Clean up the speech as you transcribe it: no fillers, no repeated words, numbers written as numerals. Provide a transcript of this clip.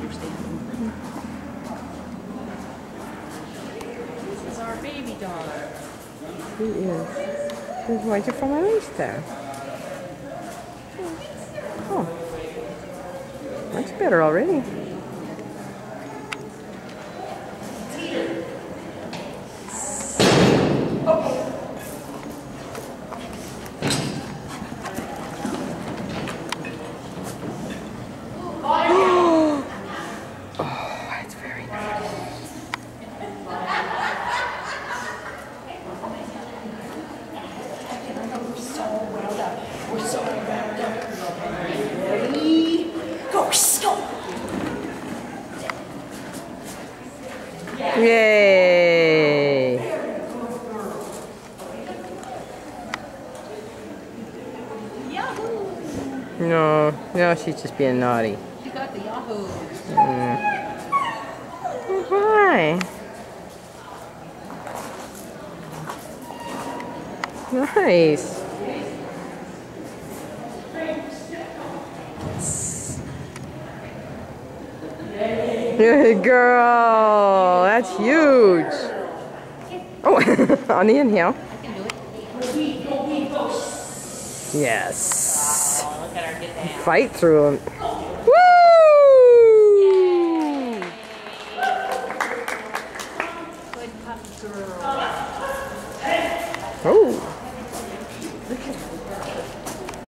understand. This is our baby dog. He is. He's waiting for my race there. Oh. Much better already. Yay! Yahoo! No, she's just being naughty. She got the Yahoo! Oh, hi! Nice! Good girl! That's huge! Oh, on the inhale. I can do it. Yes. Oh, look at her get down. Fight through them.